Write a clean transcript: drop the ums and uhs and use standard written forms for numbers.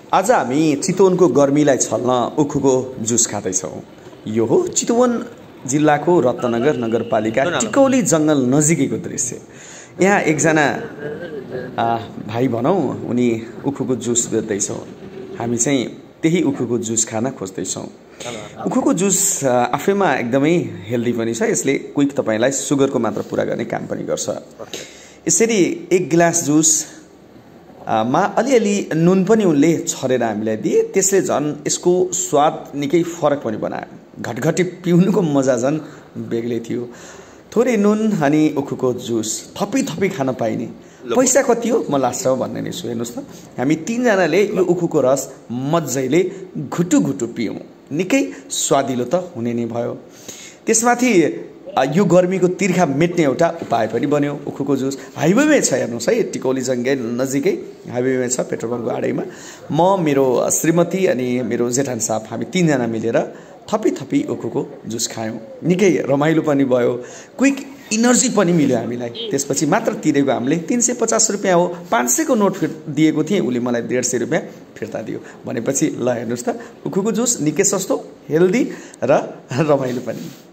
आज हामी चितवनको गर्मीलाई छल्न उखुको जुस खाँदैछौँ। यो हो चितवन जिल्लाको रत्नगर नगरपालिका टिकौली जङ्गल नजिकैको दृश्य। यहाँ एकजना भाइ भनौँ, उनी उखुको जुस बेच्दैछौँ। हामी चाहिँ त्यही उखुको जुस खान खोज्दैछौँ। उखुको जुस आफैमा एकदमै हेल्दी पनि छ। यसले क्विक तपाईलाई सुगरको मात्रा पुरा गर्ने काम पनि गर्छ। यसरी एक गिलास जुस मा अलिअलि नुन पनि उनले छरेर हामीलाई दिए। त्यसले झन् यसको स्वाद निकै फरक पनि बनायो। घटघटी पिउनुको मजा झन् बेग्लै थियो। थोरै नुन अनि उखुको जुस थपी खान पाइने। पैसा कति हो म लास्ट भन्ने नै छु। हेर्नुहोस् त, हामी तीनजनाले यो उखुको रस मजाले घुटु पियौँ। निकै स्वादिलो त हुने नै भयो। त्यसमाथि यो गर्मीको तिर्खा मेट्ने एउटा उपाय पनि बन्यो उखुको जुस। हाइवेमै छ, हेर्नुहोस् है, टिकौली जङ्गल नजिकै हाइवेमै छ, पेट्रोल पम्पको आडैमा। म, मेरो श्रीमती अनि मेरो जेठान साहब, हामी तीनजना मिलेर थपी उखुको जुस खायौँ। निकै रमाइलो पनि भयो, क्विक इनर्जी पनि मिल्यो हामीलाई। त्यसपछि मात्र तिरेको हामीले 350 रुपियाँ हो। 500 को नोट दिएको थिएँ, उसले मलाई 150 रुपियाँ फिर्ता दियो। भनेपछि ल हेर्नुहोस् त, उखुको जुस निकै सस्तो, हेल्दी र रमाइलो पनि।